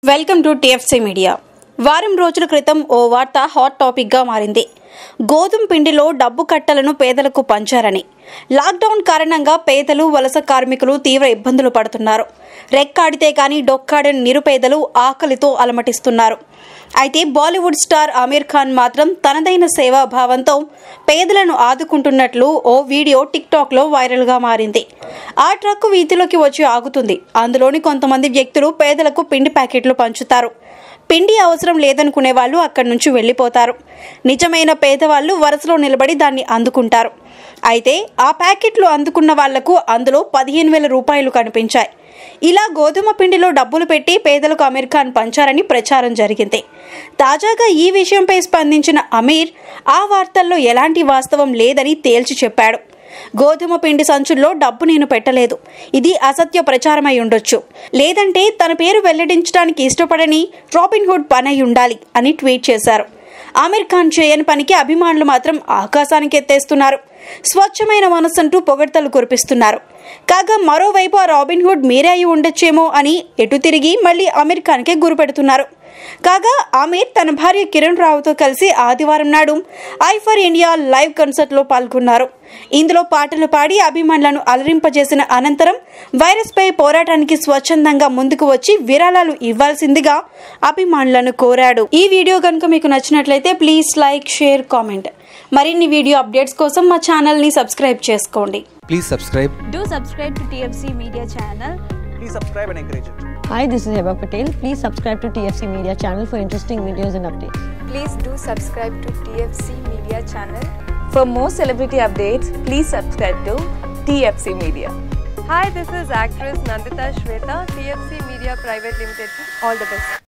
Welcome to TFC media. వారం రోజుల క్రితం ఓ వార్త హాట్ టాపిక్ గా మారింది. గోధుమ పిండిలో డబ్బు కట్టలను పేదలకు పంచారని. లాక్డౌన్ కారణంగా పేదలు, వలస కార్మికులు తీవ్ర ఇబ్బందులు పడుతున్నారు. రెక్కాడితే కానీ డొక్కాడని నిరుపేదలు ఆకలితో అలమటిస్తున్నారు. అయితే బాలీవుడ్ స్టార్ ఆమీర్ ఖాన్ మాత్రం తనదైన సేవాభావంతో పేదలను ఆదుకుంటున్నట్లు ఓ వీడియో టిక్టాక్ లో వైరల్ గా మారింది. ఆ ట్రక్కు వీధిలోకి వచ్చి ఆగుతుంది. అందులోని కొంతమంది వ్యక్తులు పేదలకు పిండి ప్యాకెట్లు పంచుతారు. పిండి అవసరం లేదనుకునే వాళ్ళు అక్కడి నుంచి వెళ్లిపోతారు. నిజమైన పేదవాళ్లు వరుసలో నిలబడి దాన్ని అందుకుంటారు. అయితే ఆ ప్యాకెట్లు అందుకున్న వాళ్లకు అందులో 15,000 రూపాయలు కనిపించాయి. ఇలా గోధుమ పిండిలో డబ్బులు పెట్టి పేదలకు ఆమీర్ ఖాన్ పంచారని ప్రచారం జరిగింది. తాజాగా ఈ విషయంపై స్పందించిన ఆమీర్ ఆ వార్తల్లో ఎలాంటి వాస్తవం లేదని తేల్చి చెప్పాడు. గోధుమ పిండి సంచుల్లో డబ్బు నేను పెట్టలేదు, ఇది అసత్య ప్రచారమై ఉండొచ్చు, లేదంటే తన పేరు వెల్లడించడానికి ఇష్టపడని రాబిన్హుడ్ పనై ఉండాలి అని ట్వీట్ చేశారు. ఆమీర్ ఖాన్ చేయని పనికి అభిమానులు మాత్రం ఆకాశానికి ఎత్తేస్తున్నారు. స్వచ్ఛమైన మనస్సంటూ పొగడ్తలు కురిపిస్తున్నారు. కాగా మరోవైపు ఆ రాబిన్హుడ్ మీరే అయి ఉండొచ్చేమో అని ఎటు తిరిగి మళ్లీ ఆమీర్ ఖాన్కే గురిపెడుతున్నారు. కాగా ఆమీర్ తన భార్య కిరణ్ రావుతో కలిసి ఆదివారం నాడు I for India live concert లో పాల్గొన్నారు. ఇందులో పాటలు పాడి అభిమానులను అలరింపజేసిన అనంతరం వైరస్ పై పోరాటానికి స్వచ్ఛందంగా ముందుకు వచ్చి విరాళాలు ఇవ్వాల్సిందిగా అభిమానులను కోరాడు. ఈ వీడియో కనుక మీకు నచ్చినట్లయితే ప్లీజ్ లైక్, షేర్, కామెంట్. మరిన్ని వీడియో అప్డేట్స్ కోసం మా ఛానల్ ని సబ్స్క్రైబ్ చేసుకోండి. Please subscribe. Do subscribe to TFC Media channel. Please subscribe and encourage it. Hi, this is Heba Patel. Please subscribe to TFC Media channel for interesting videos and updates. Please do subscribe to TFC Media channel. For more celebrity updates, please subscribe to TFC Media. Hi, this is actress Nandita Shweta, TFC Media Private Limited. All the best.